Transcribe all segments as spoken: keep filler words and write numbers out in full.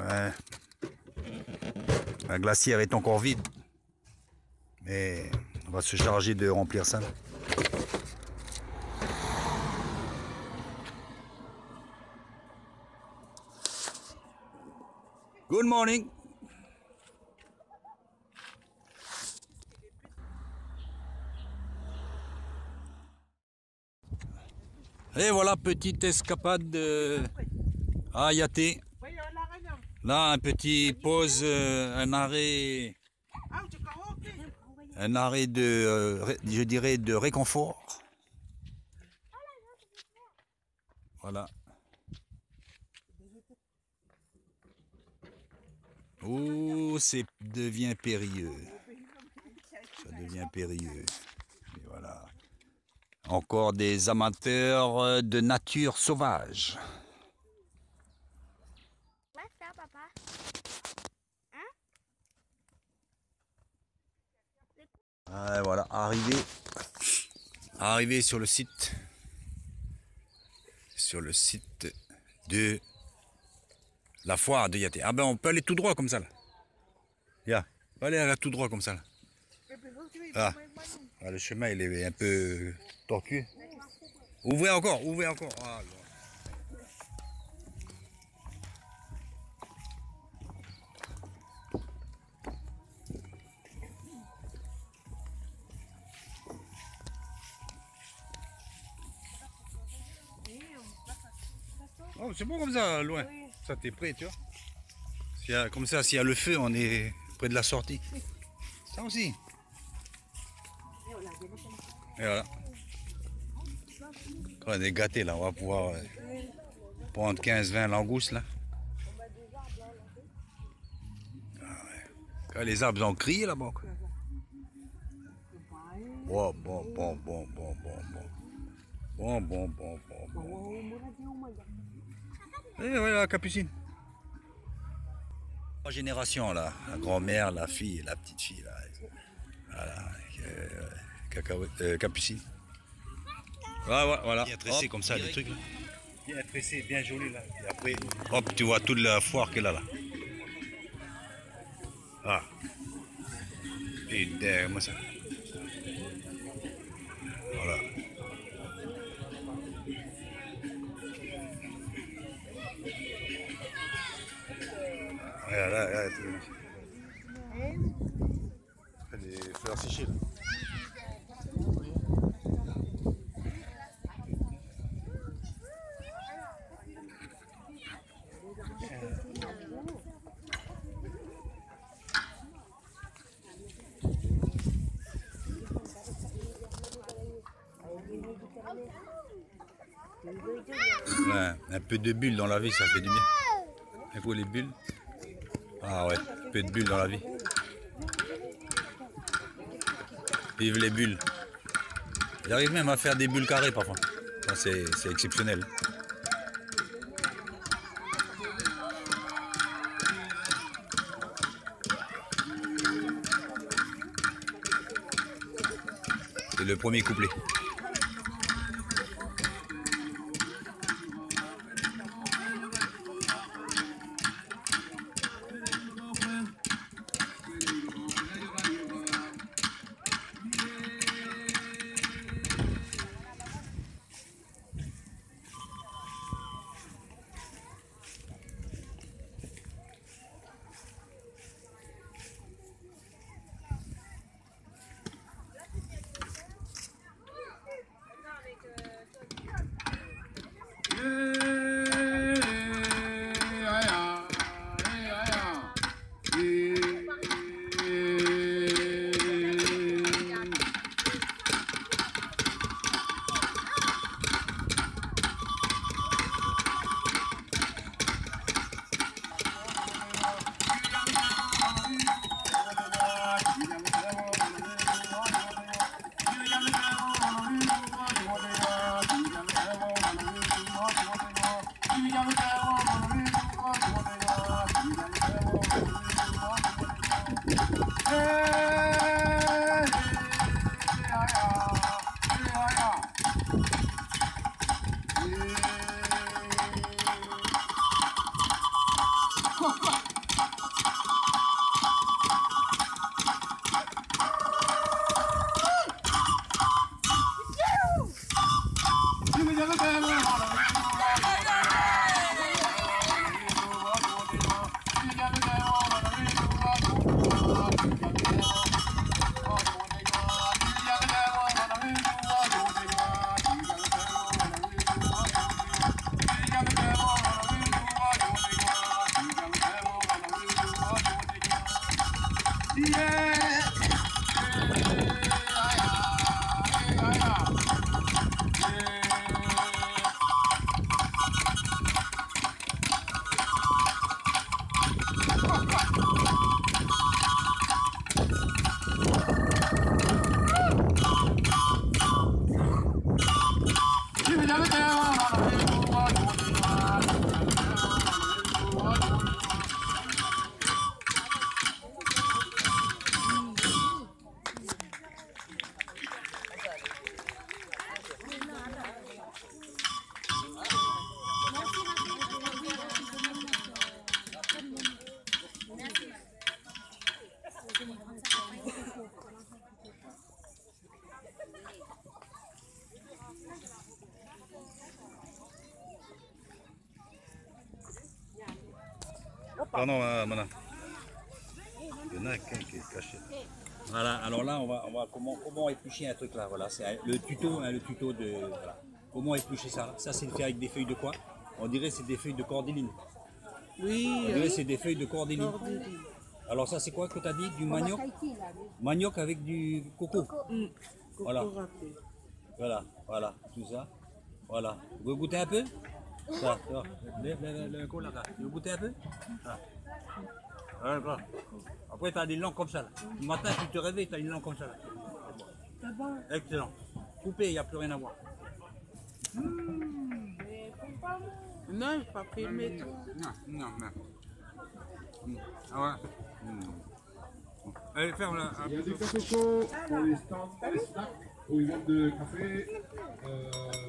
Ouais. La glacière est encore vide. Mais on va se charger de remplir ça. Good morning. Et voilà, petite escapade de... à Yaté. Là, un petit pause, euh, un arrêt, un arrêt de, euh, je dirais, de réconfort. Voilà. Oh, c'est devient périlleux. Ça devient périlleux. Et voilà. Encore des amateurs de nature sauvage. Ça, papa. Hein? Ah, voilà, arrivé, arrivé sur le site, sur le site de la foire de Yaté. Ah ben on peut aller tout droit comme ça là. Yeah. On peut aller là, tout droit comme ça là. Ah. Ah, le chemin il est un peu tortueux. Ouvrez encore, ouvrez encore. Ah, oh, c'est bon comme ça, loin. Ça t'es prêt, tu vois. S'il y a, comme ça, s'il y a le feu, on est près de la sortie. Ça aussi. Et voilà. Quand on est gâté là, on va pouvoir euh, prendre quinze vingt langoustes là. Ah ouais. Quand les arbres ont crié là-bas. Bon, bon, bon, bon, bon, bon, bon. Bon, bon, bon, bon, bon. Et voilà la capucine. Trois générations là, la grand-mère, la fille et la petite fille là. Voilà, euh, cacahuète, euh, capucine. Voilà, voilà, voilà. Bien tressé comme ça, les trucs là. Bien tressé, bien joli là. Et après, hop, tu vois toute la foire qu'elle a là. Ah. Et derrière moi ça. Voilà. Regarde là, regarde. Des fleurs séchées là. Ouais, un peu de bulles dans la vie, ça fait du bien. Il faut les bulles. Ah ouais, un peu de bulles dans la vie. Vive les bulles. J'arrive même à faire des bulles carrées parfois. C'est exceptionnel. C'est le premier couplet. Pardon, euh, madame. Il y en a qu'un qui est caché. Voilà, alors là, on va, on va comment, comment éplucher un truc là. Voilà, c'est le tuto, hein, le tuto de. Voilà. Comment éplucher ça. Ça, c'est fait avec des feuilles de quoi? On dirait que c'est des feuilles de cordyline. Oui, On dirait que c'est des feuilles de cordyline. cordyline. Alors, ça, c'est quoi que tu as dit? Du manioc? Manioc avec du coco. Hum, coco Voilà. râpé. Voilà, voilà, tout ça. Voilà. Vous voulez goûter un peu? Ça, ça. Le, le, le, le cola, là. Vous goûtez un peu? Ça. Voilà, voilà. Après, tu as des langues comme ça. Là. Le matin, tu te réveilles, tu as une langue comme ça. Là. Excellent. Coupé, il n'y a plus rien à voir. Non, il ne faut pas filmer tout. Non, non, non. Mm. Ah ouais. Mm. Allez, ferme là. Il y a du café chaud pour les stands, les snacks où ils vendent de café. Euh,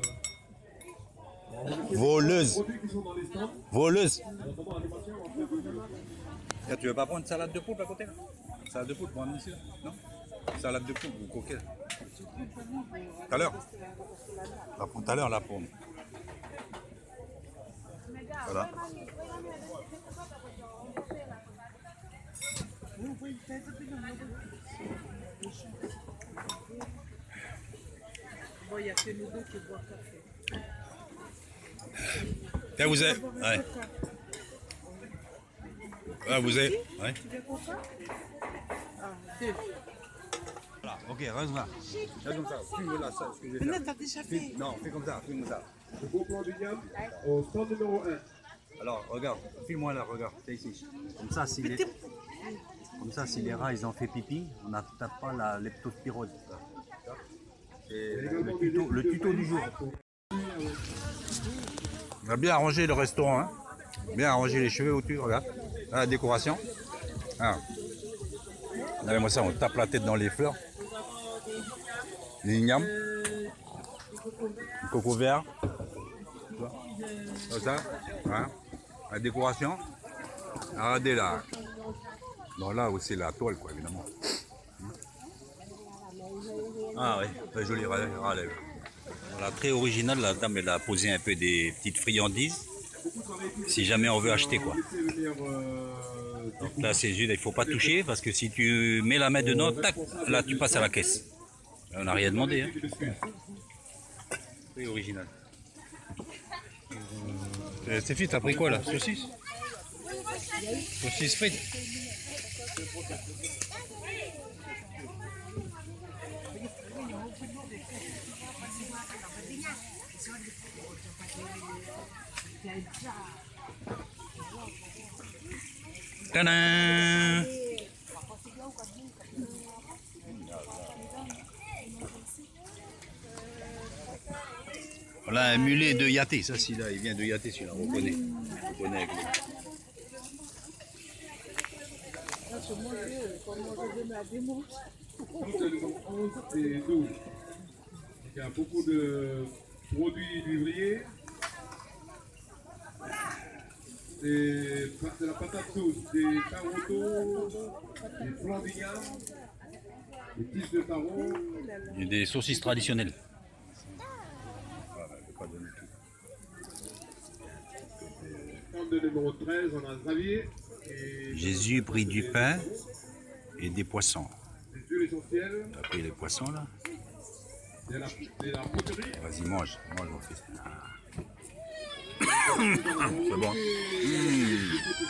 Voleuse. les produits qui sont dans les stands. Voleuse. En attendant l'animation, on va faire Là, tu veux pas prendre une salade de poule à côté là? Salade de poule pour amener ici là? Non? Salade de poule ou coquille? Tout à l'heure? On va prendre tout à l'heure là pour. Voilà. Bon, il n'y a que nous deux qui boivent café. Tiens, vous êtes. Ouais. Ah, vous êtes. Ouais. Ah, deux. Voilà, ok, reste là. Fais comme ça, filme là, ça, ce que je vais Mais non, faire. t'as déjà fait. Filme- Non, fais comme ça, filme ça. le bon plan du Yam au stand numéro un. Alors, regarde, filme-moi là, regarde, c'est ici. Comme ça, si les, comme ça, si les rats ils ont fait pipi, on n'attrape pas la leptospirose. C'est le tuto, le tuto du jour. On a bien arrangé le restaurant, hein. Bien arrangé les cheveux au-dessus, regarde. Là, la décoration. Ah. Regardez-moi ça, on tape la tête dans les fleurs. Les ignames. Le coco vert. Comme ça. Hein. La décoration. Regardez là. Bon, là aussi la toile, quoi, évidemment. Ah oui, très joli. Regardez. Voilà, très original, la dame elle a posé un peu des petites friandises. Si jamais on veut acheter quoi. Donc là c'est juste, il faut pas toucher parce que si tu mets la main dedans, tac, là tu passes à la caisse. On n'a rien demandé. Hein. Très original. Euh, c'est fit, t'as pris quoi là? Saucisse? Saucisse frites? Tadam! Voilà un mulet de Yaté, ça celui-là, il vient de Yaté celui-là, on reconnaît. On reconnaît avec lui. Nous, c'est le numéro onze et douze. Il y a beaucoup de produits vivriers. C'est c'est la patate douce, des tarotos, des flancs d'igname, des tiges de taro. Il y a des saucisses traditionnelles. Stand de numéro treize, on a Xavier. Et Jésus prit du pain et des poissons. des huiles essentielles, Tu as pris les poissons là? de la, de la poterie. Vas-y, mange, mange mon fils. C'est bon. Mmh.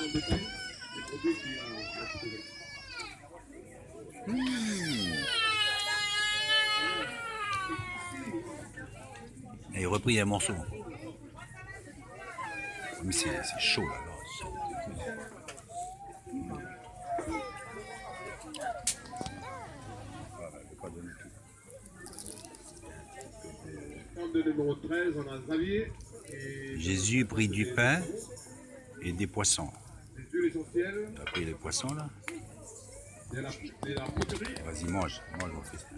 Et il a repris un morceau. Mais c'est c'est chaud là. Stand de numéro treize, on a Xavier. Et Jésus prit du pain et des poissons. des huiles essentielles, Tu as pris les poissons là? de la, de la poterie. Vas-y, mange, mange mon fils.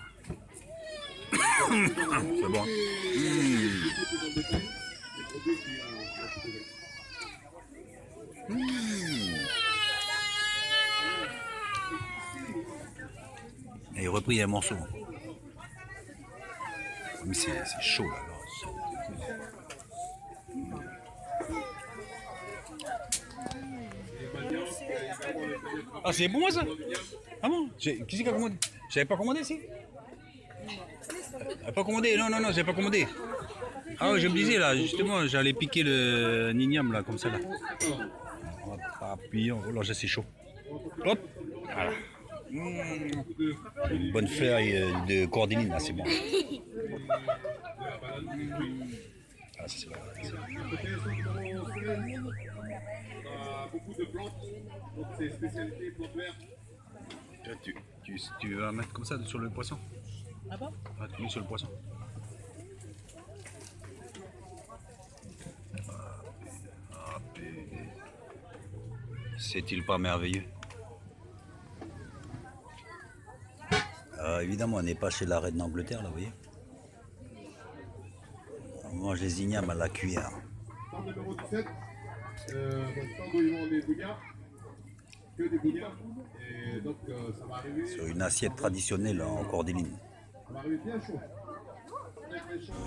C'est bon. Mmh. Et il a repris un morceau. Mais c'est c'est chaud là. Ah, c'est pour moi ça? Ah bon? J'ai- Qui c'est qui a commandé? J'avais pas commandé ici? J'avais pas commandé, non, non, non, j'avais pas commandé. Ah ouais, je me disais là, justement, j'allais piquer le nignam là, comme ça là. On va pas appuyer, oh là, c'est chaud. Hop, voilà. Mmh. Une bonne feuille de cordéline là, c'est bon. Ah, ça, c'est bon. Beaucoup de plantes, donc c'est spécialité plantes vertes. Tu, tu, tu vas mettre comme ça sur le poisson? Ah bon? Ah, tu mets sur le poisson. Ah, putain. C'est-il pas merveilleux? Ah, évidemment, on n'est pas chez la reine d'Angleterre, là, vous voyez. On mange les ignames à la cuillère. Stand numéro dix-sept, euh, votre stand où ils vendent des bougnards, que des bougnards, et donc euh, ça va arriver, Sur une assiette traditionnelle en cordéline. ça va arriver bien chaud. Très très chaud.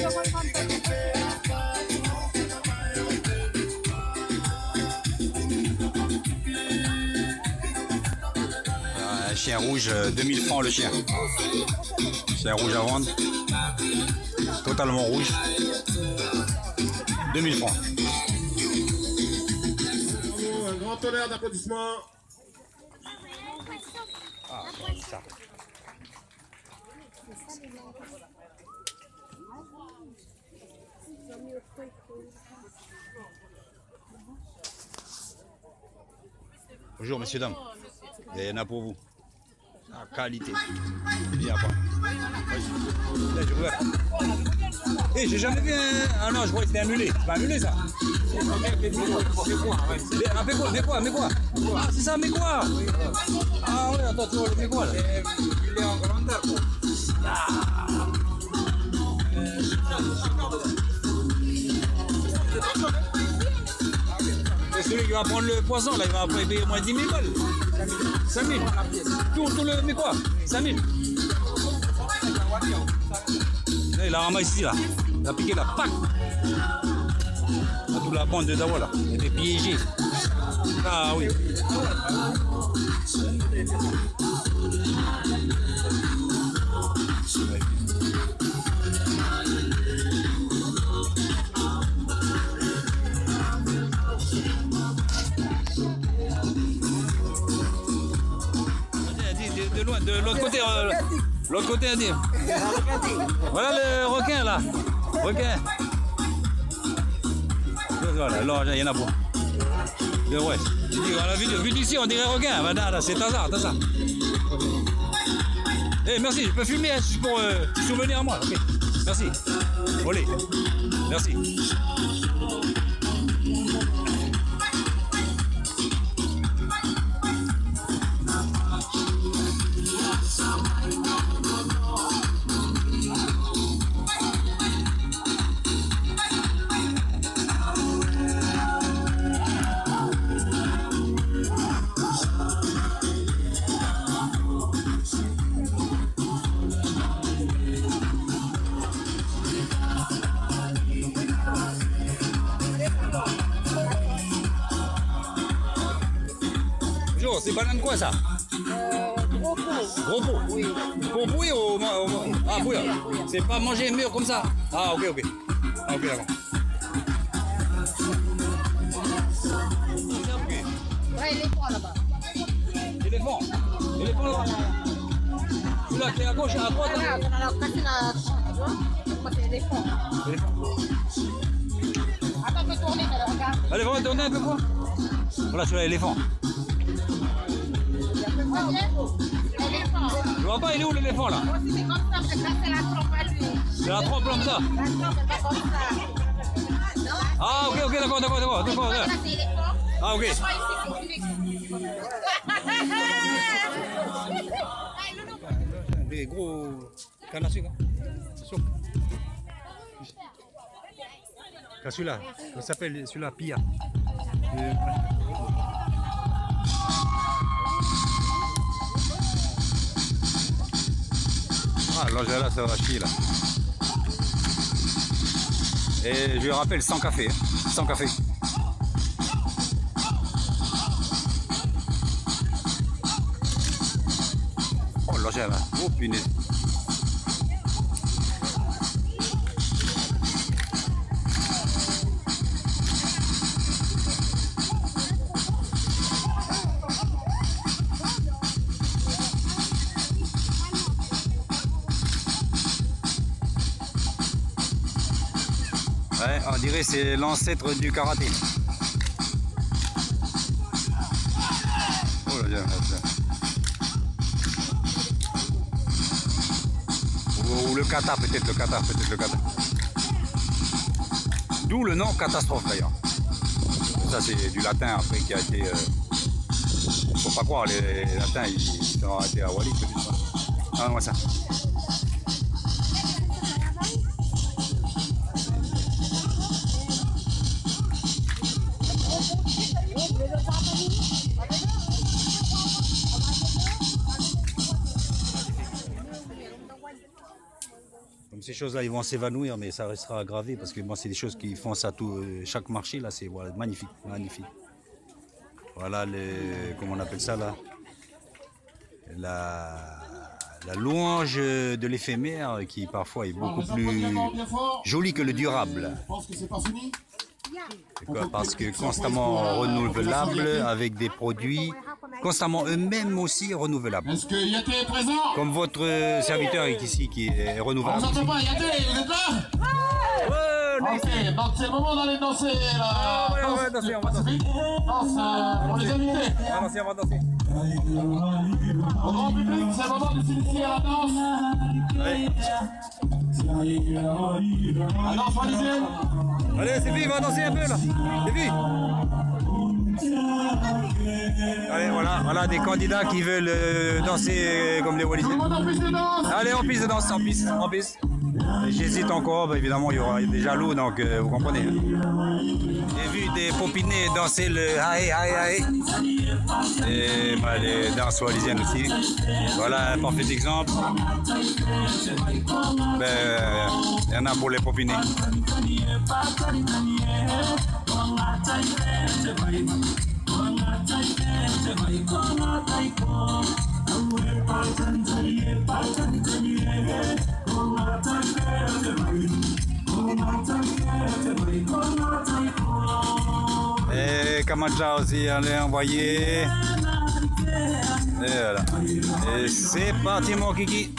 Un chien rouge, euh, deux mille francs le chien. Chien rouge à vendre. Totalement rouge. deux mille francs. Un grand tonnerre d'applaudissements. Ah, ça. Bonjour, messieurs, dames. Il y en a pour vous. Ah, qualité. Bien, quoi. Là, je vois. Eh, j'ai jamais vu un. Ah non, je crois que c'était un mulet. C'est pas un mulet, ça. Un pécois, mais quoi, mais quoi? Ah, c'est ça, mais quoi? Ah, ouais, attends, tu vois, mais quoi, là? Il est en grandeur, quoi. C'est celui qui va prendre le poisson, là, il va après payer au moins dix mille balles. cinq mille. Tout, tout le. Mais quoi? cinq mille. Là, il a ramassé ici, là. Il a piqué la pack. Toute la bande de Dawa, là. Il était piégé. Ah oui. De loin, de l'autre côté, euh, l'autre côté, à dire. Voilà le requin là, requin. Voilà, là, il y en a beaucoup. De ouais. La vidéo, vu d'ici, on dirait requin. Voilà, là, c'est Taza, Taza. Eh, merci, je peux filmer, hein, juste pour euh, souvenir à moi. Okay. Merci. Olé. Merci. C'est banane quoi ça? Euh, gros pot. Gros pot? Oui. Pour bouillir ou... ou- Ah, bouillir. C'est pas manger mûr comme ça? Ah, ok, ok. Ah, ok, d'accord. Ouais, il est fort là-bas. Éléphant. Éléphant là-bas. Celui-là qui est à gauche, à droite. Voilà, hein. on a la cassé la tu vois. Moi, c'est l'éléphant. Éléphant. Attends, fais tourner, mais regarde. Allez, on va tourner un peu quoi? Voilà, celui-là, éléphant. L'éléphant. Je vois pas, il est où l'éléphant là? Moi aussi, c'est comme ça, parce que ça, c'est la trompe à lui. C'est la trompe comme ça. La trompe, elle va comme ça. Ah, ok, ok, d'accord, d'accord, d'accord. d'accord, Là, d'accord. c'est l'éléphant. Ah, ok. Moi, ici, c'est une Des gros cannes à sucre. Soupe. Ah, celui-là, il s'appelle celui-là Pia. Euh, Ah, là, là, ça va chier là. Et je lui rappelle sans café. hein. Sans café. Oh, là, là. Oh, punaise. Ouais, on dirait que c'est l'ancêtre du karaté. Oh là là, là. Ou, ou le kata, peut-être le kata, peut-être le kata. D'où le nom catastrophe d'ailleurs. Ça c'est du latin après qui a été... Euh... Faut pas croire, les, les latins ils, ils ont été à Wallis. Ah moi ça. Comme ces choses-là, ils vont s'évanouir, mais ça restera gravé parce que moi, c'est des choses qui font ça tout euh, chaque marché là, c'est voilà, magnifique, magnifique. Voilà le, comment on appelle ça là, la, la louange de l'éphémère qui parfois est beaucoup plus jolie que le durable. Je pense que c'est pas fini. Quoi, parce que constamment renouvelable avec des produits constamment eux-mêmes aussi renouvelables. Est-ce que Yaté est présent? Comme votre serviteur est ici qui est On renouvelable. vous entend pas, Yaté, vous êtes là? Ok, donc c'est le moment d'aller danser la ouais, danse ouais, danser, on va danser. Danse euh, pour les invités. On va danser, on va danser. Au grand public, c'est le moment de s'initier à la danse. Ouais. La danse wallisienne. Allez, c'est fini, on va danser un peu là. C'est fini. Allez, voilà, voilà des candidats qui veulent euh, danser comme les Tout le Wallisiens. monde en piste de danse. Allez, en piste de danse, en piste, en piste. J'hésite encore, bah, évidemment, il y aura déjà l'eau, donc euh, vous comprenez. J'ai vu des popinés danser le haï, haï, haï. Et bah, les danses wallisiennes aussi. Voilà un parfait exemple. Ben, il y en a pour les popinés. Et Kamacha aussi, allez envoyer. Et voilà. Et c'est parti mon kiki.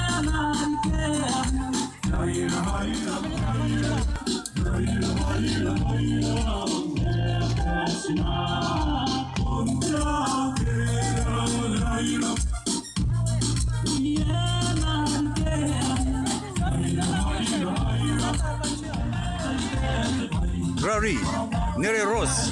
Rory, Nere Rose.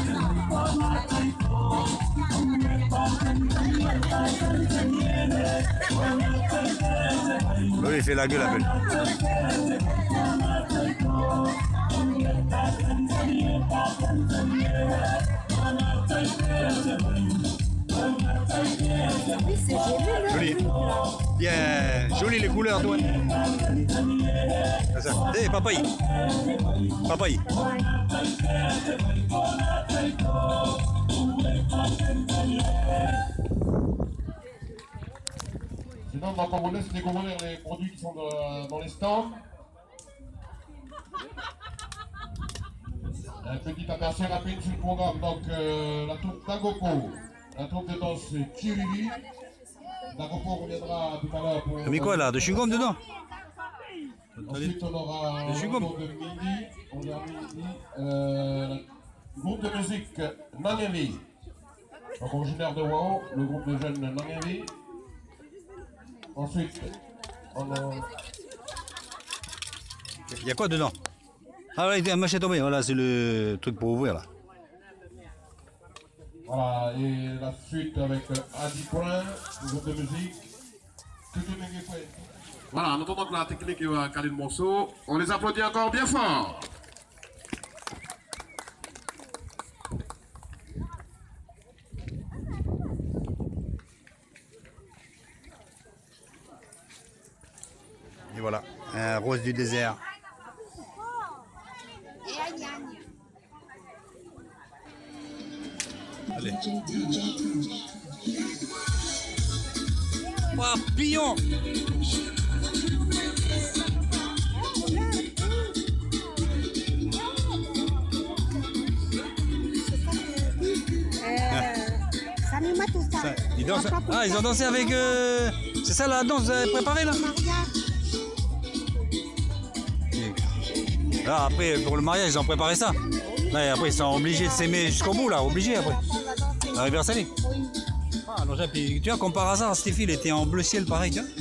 Oui, il fait la gueule, appelle. Joli. Bien, joli les couleurs, toi. Eh, hey, papaye. Papaye. Sinon, on va pas vous laisser découvrir les produits qui sont dans, dans les stands. Un petit aperçu rapide sur le programme. Donc, euh, la troupe d'Agopo, la troupe de danse Chirili. D'Agopo reviendra tout à l'heure pour. T'as mis quoi là? De chewing-gum dedans? Ensuite, on aura un groupe de midi, on aura midi, euh, le groupe de musique Naneli, donc originaire de Wao, le groupe de jeunes Naneli. Ensuite, on a... Il y a quoi dedans? Ah ouais, un machin tombé, voilà, c'est le truc pour ouvrir là. Voilà, et la suite avec Adi Point, le groupe de musique. Voilà, en attendant que la technique va caler le morceau, on les applaudit encore bien fort. Et voilà, un rose du désert. Allez. Papillon. Ça, ils dansent. Ah, ils ont dansé avec... Euh... C'est ça la danse préparée là? Là, après, pour le mariage, ils ont préparé ça. Là, et après, ils sont obligés de s'aimer jusqu'au bout, là, obligés après. La rivière salée. Ah, alors, puis, tu vois, comme par hasard, Stéphie, il était en bleu ciel pareil, tu vois.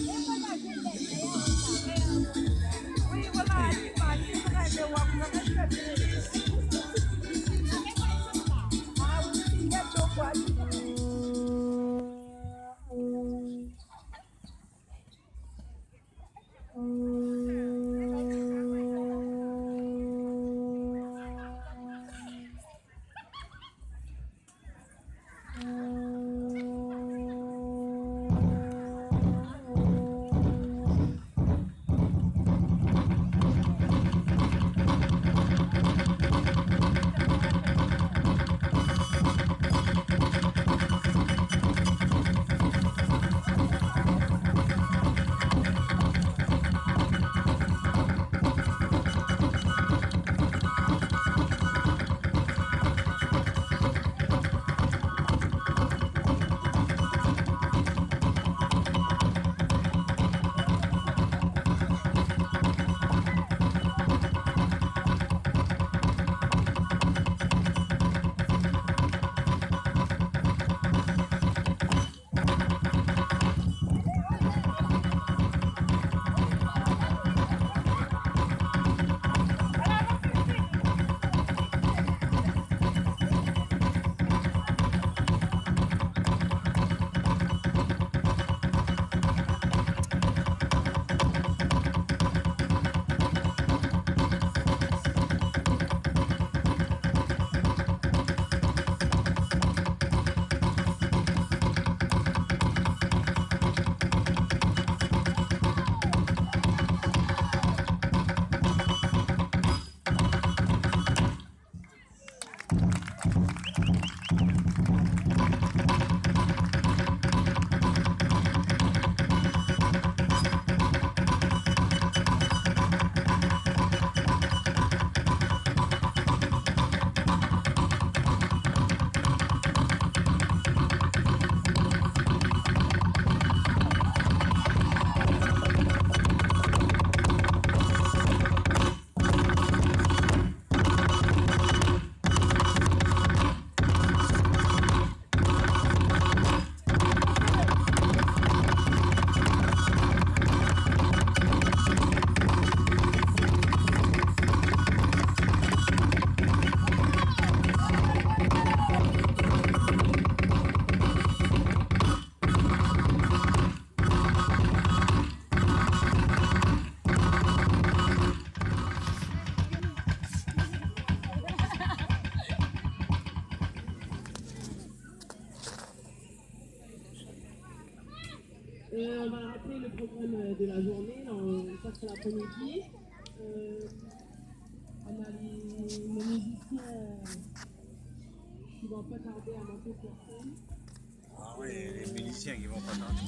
Euh, on va rappeler le programme de la journée, là, on passe l'après-midi. Euh, on a les, les musiciens qui vont pas tarder à monter sur scène. Ah oui, les musiciens qui vont pas tarder.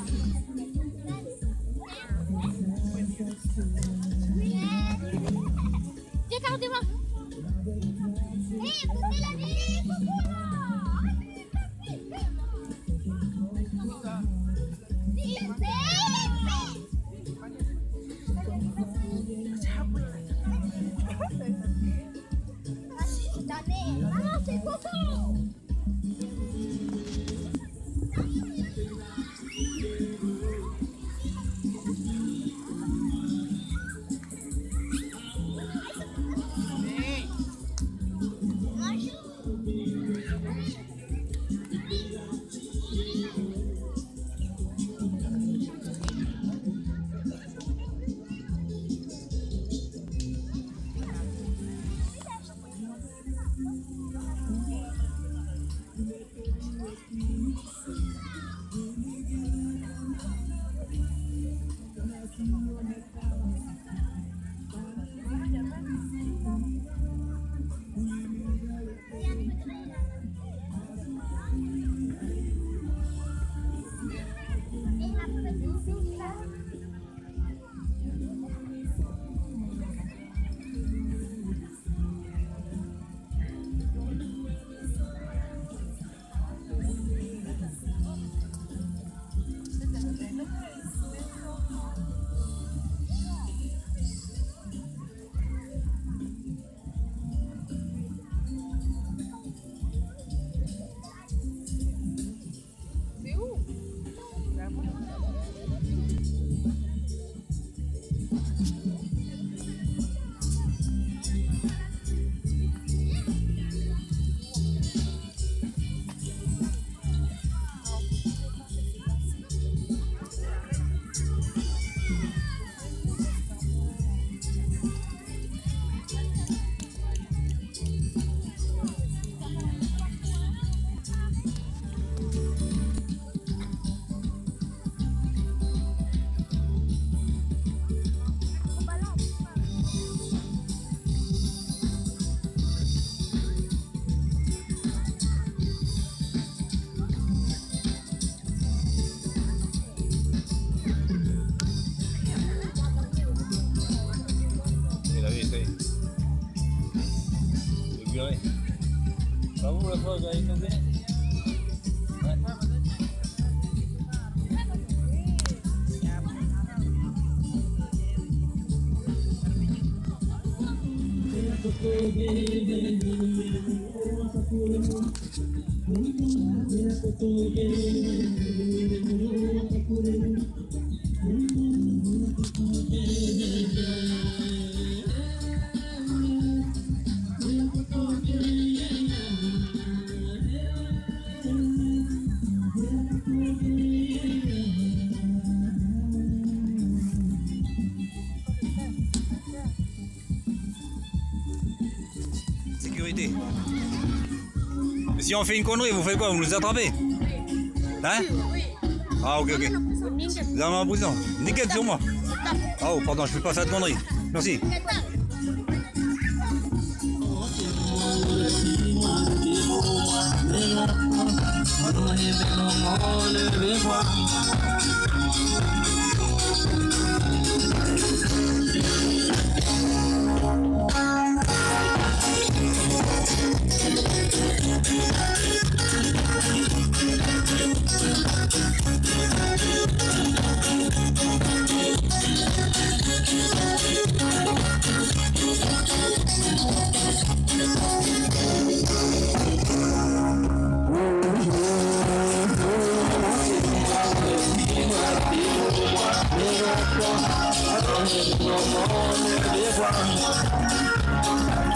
Regardez-moi. Hé, écoutez la musique, maman, c'est Coco. Bravo la fois, vous avez tombé. Sécurité. Mais si on fait une connerie, vous faites quoi? Vous nous attrapez? Hein? Ah ok ok. Vous avez ma prison. Nickel sur moi. Ah oh pardon, je peux pas faire de conneries. Merci. Never